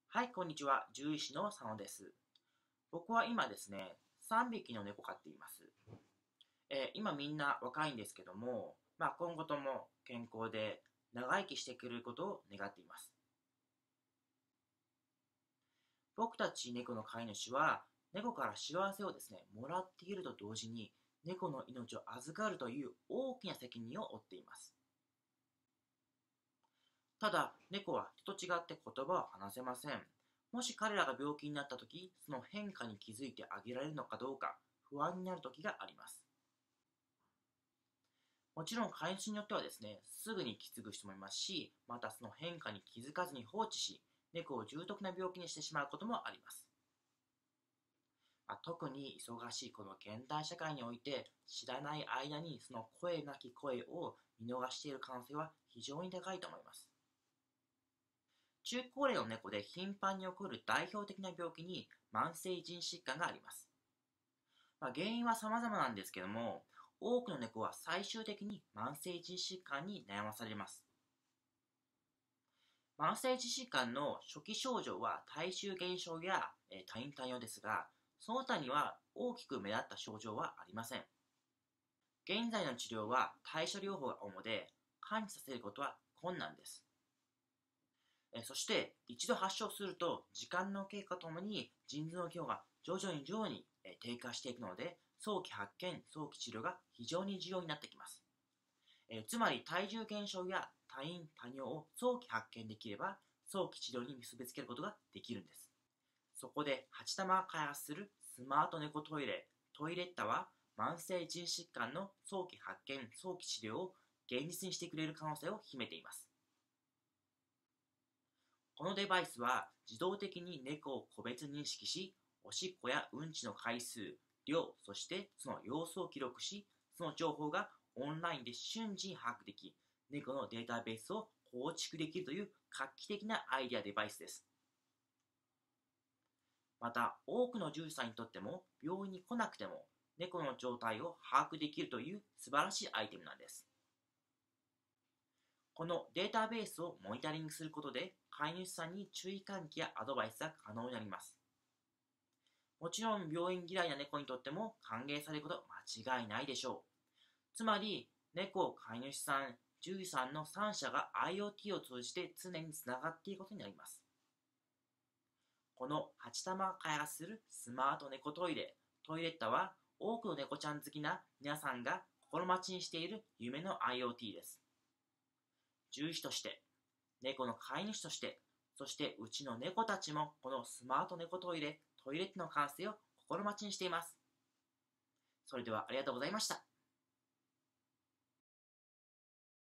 はい、こんにちは。獣医師の佐野です。僕は今ですね、3匹の猫を飼っています。今みんな若いんですけども、今後とも健康で長生きしてくれることを願っています。僕たち猫の飼い主は、猫から幸せをですね、もらっていると同時に、猫の命を預かるという大きな責任を負っています。ただ、猫は人と違って言葉を話せません。もし彼らが病気になった時、その変化に気づいてあげられるのかどうか、不安になる時があります。もちろん飼い主によってはですね、すぐに気づく人もいますし、またその変化に気づかずに放置し、猫を重篤な病気にしてしまうこともあります。特に忙しいこの現代社会において、知らない間にその声なき声を見逃している可能性は非常に高いと思います。中高齢の猫で頻繁に起こる代表的な病気に慢性腎疾患があります。原因は様々なんですけども、多くの猫は最終的に慢性腎疾患に悩まされます。慢性腎疾患の初期症状は体重減少や多飲多尿ですが、その他には大きく目立った症状はありません。現在の治療は対処療法が主で、完治させることは困難です。そして一度発症すると時間の経過とともに腎臓の機能が徐々に低下していくので、早期発見早期治療が非常に重要になってきます。つまり体重減少や多飲多尿を早期発見できれば早期治療に結びつけることができるんです。そこで8玉が開発するスマート猫トイレトイレッタは、慢性腎疾患の早期発見早期治療を現実にしてくれる可能性を秘めています。このデバイスは自動的に猫を個別認識し、おしっこやうんちの回数、量、そしてその様子を記録し、その情報がオンラインで瞬時に把握でき、猫のデータベースを構築できるという画期的なアイデアデバイスです。また、多くの獣医さんにとっても、病院に来なくても、猫の状態を把握できるという素晴らしいアイテムなんです。このデータベースをモニタリングすることで、飼い主さんに注意喚起やアドバイスが可能になります。もちろん、病院嫌いな猫にとっても歓迎されること間違いないでしょう。つまり、猫、飼い主さん、獣医さんの3者が IoT を通じて常につながっていることになります。この8玉が開発するスマート猫トイレ、トイレッタは、多くの猫ちゃん好きな皆さんが心待ちにしている夢の IoT です。獣医師として、猫の飼い主として、そしてうちの猫たちもこのスマート猫トイレ、トイレットの完成を心待ちにしています。それではありがとうございました。